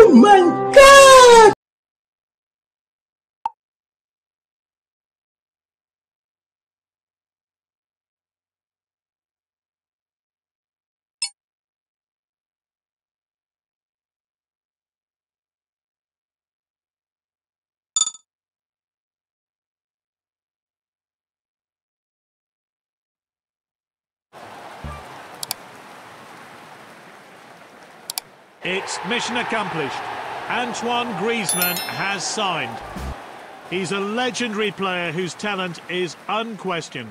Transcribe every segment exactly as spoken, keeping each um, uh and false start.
Oh my God! It's mission accomplished. Antoine Griezmann has signed. He's a legendary player whose talent is unquestioned.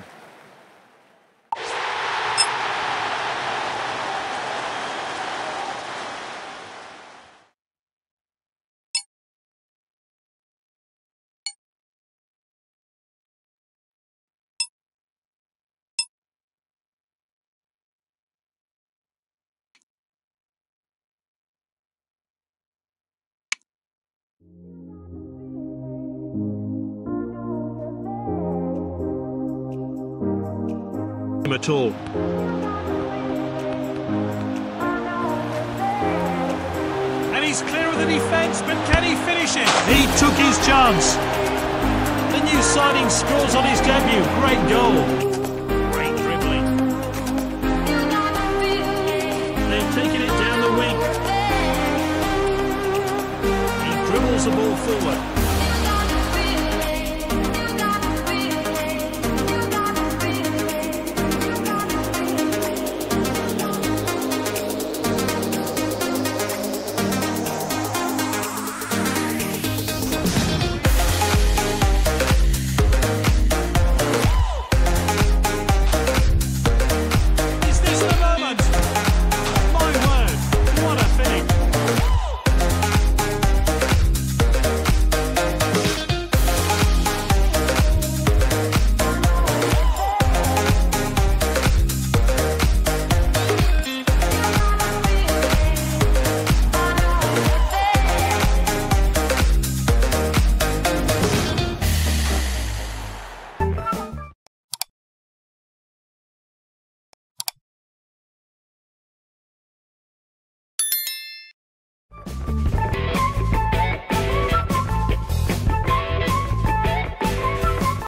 At all. And he's clear of the defence, but can he finish it? He took his chance. The new signing scores on his debut. Great goal. Great dribbling. They're taking it down the wing. He dribbles the ball forward.